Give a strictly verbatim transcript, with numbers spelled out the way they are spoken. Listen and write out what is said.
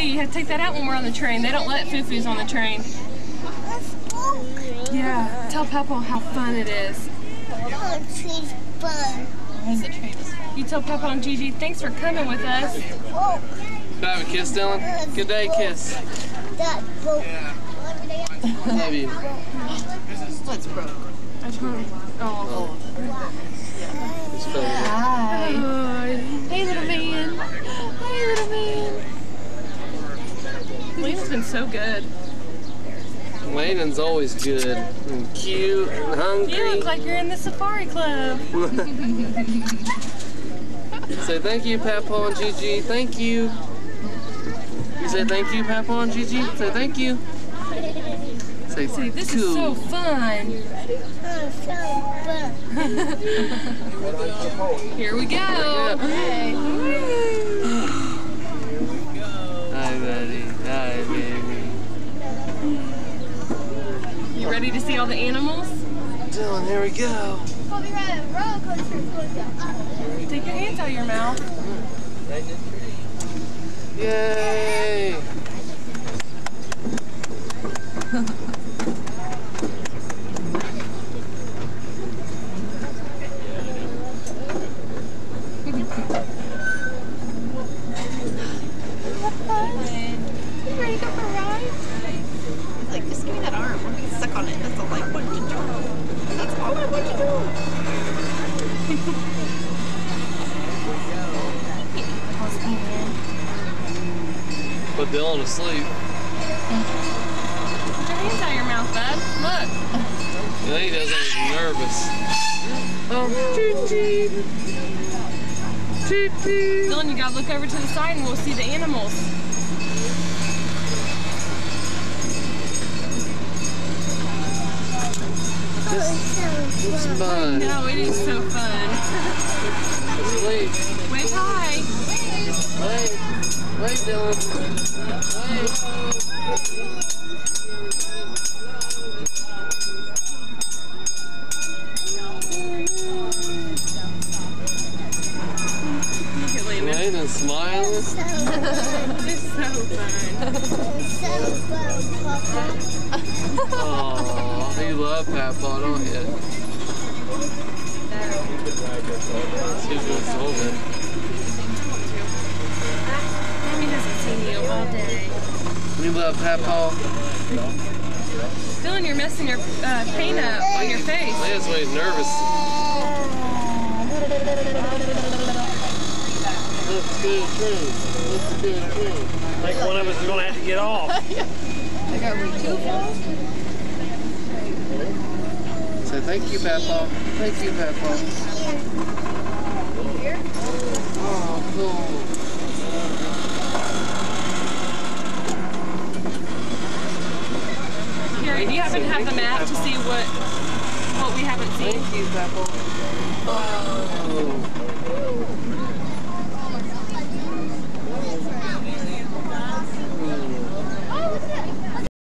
you have to take that out when we're on the train. They don't let foo-foos on the train. Yeah, tell Papa how fun it is. Oh, tree's fun. Is it treat? You tell Papa and Gigi, thanks for coming with us. Oh. Have a kiss, Dylan. Good day, kiss. That broke. Love you. What's broke? I told him. Oh. Hi. Hi. Hey, little man. Hey, little man. Lena's been so good. Layden's always good and cute and hungry. You look like you're in the safari club. Say thank you, Papa and Gigi. Thank you. You say thank you, Papa and Gigi. Say thank you. Say, See, this cool. is so fun. Oh, so fun. Here we go. Yeah. Hey. Hi, buddy. Hi, baby. You ready to see all the animals? Dylan, here we go. We'll be riding a roller coaster. Take your hands out of your mouth. Yay! You ready to go for a ride? He's like, just give me that arm. We're getting stuck on it. That's all I want to do. That's all I want to do. Put Dylan to sleep. Put your hands out of your mouth, bud. Look. Yeah, he doesn't. He's nervous. Oh, cheep, cheep. Cheep, cheep. Dylan, you gotta look over to the side and we'll see the animals. This, this is fun. No, it is so fun. Sleep. Wave high. Wait. Wait, Dylan. Wait. Look at Lena. Layden's smiling. It's so fun. So fun, Papa. Aww, you love Papa, don't you? She's just so good. Mommy hasn't seen you all day. You love Papa? Dylan, you're messing your uh, paint up on your face. That's why he's nervous. Let's go through. Let's go through. I think one of us is going to have to get off. I got two balls. Say thank you, Papa. Thank you, Papa. Oh, cool. Carrie, do you happen to have the map to see what what we haven't seen? Thank you, Papa.